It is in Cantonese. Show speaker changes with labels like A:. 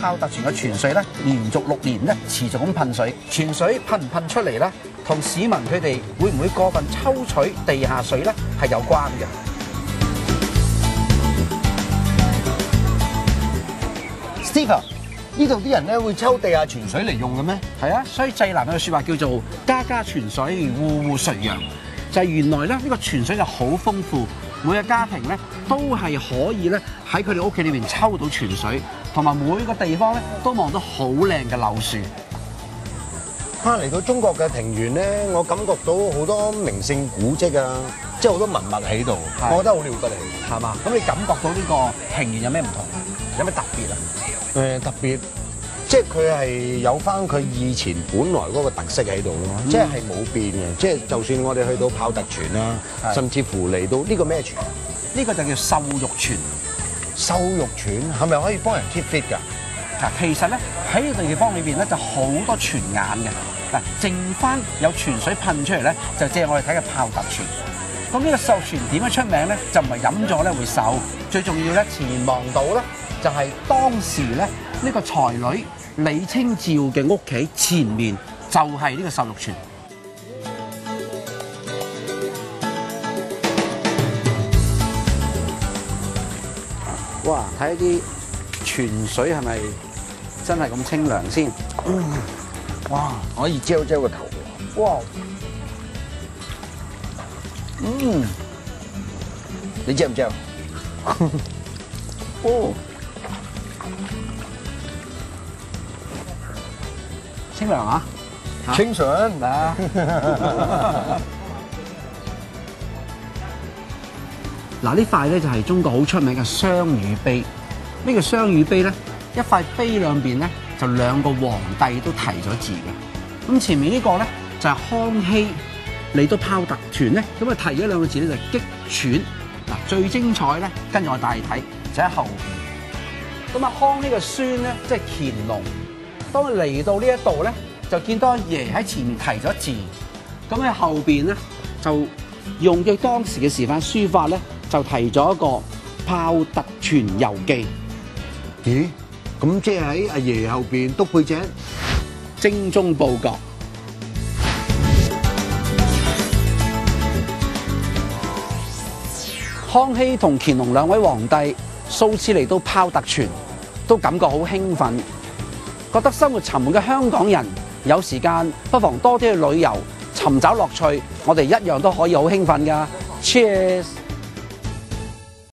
A: 炮特泉嘅泉水咧，連續6年咧持續咁噴水，泉水噴唔噴出嚟咧，同市民佢哋會唔會過分抽取地下水咧係有關嘅。
B: Steve， 呢度啲人咧會抽地下泉水嚟用嘅咩？
A: 係啊，所以濟南有個説話叫做家家泉水，戶戶垂楊，就係原來咧呢個泉水就好豐富，每個家庭咧都係可以咧喺佢哋屋企裏邊抽到泉水，同埋每個地方咧都望到好靚嘅柳樹。
B: 嚟到中國嘅庭園咧，我感覺到好多名勝古蹟啊，即係好多文物喺度，我覺得好了不起，
A: 係嘛？咁你感覺到呢個庭園有咩唔同？有咩特別啊？
B: 特別，即係佢係有翻佢以前本來嗰個特色喺度咯，即係冇變嘅。即係就算我哋去到炮特泉啦，甚至乎嚟到呢個咩泉？
A: 呢個就叫瘦肉泉。
B: 瘦肉泉係咪可以幫人 keep fit 㗎？
A: 嗱，其實咧喺呢個地方裏邊咧就好多泉眼嘅。嗱，剩翻有泉水噴出嚟咧，就即係我哋睇嘅炮特泉。咁呢個瘦泉點樣出名咧？就唔係飲咗咧會瘦，最重要咧前望到咧就係當時咧呢個才女李清照嘅屋企前面就係呢個瘦肉泉。哇！睇啲泉水係咪真係咁清涼先？
B: 哇！可以遮個頭喎！哇！你遮唔遮？
A: 哦，清涼啊！
B: 清純
A: 啊！嗱，呢塊咧就係中國好出名嘅雙羽碑。呢個雙羽碑咧，一塊碑兩邊咧就2個皇帝都題咗字嘅。咁前面呢個咧就係康熙嚟到炮特泉咧，咁啊提咗2個字咧就係擊泉。嗱，最精彩咧，跟住我帶你睇，就喺後邊。咁啊，康熙嘅孫咧，即係乾隆，當佢嚟到呢一度咧，就見到阿爺喺前面提咗字，咁喺後邊咧就用嘅當時嘅時範書法咧，就提咗一個炮特泉遊記。
B: 咦？咁即係喺阿爺後邊篤背脊，
A: 精忠報國。康熙同乾隆2位皇帝數次嚟到炮特泉，都感覺好興奮，覺得生活沉悶嘅香港人有時間不妨多啲去旅遊，尋找樂趣，我哋一樣都可以好興奮㗎。Cheers！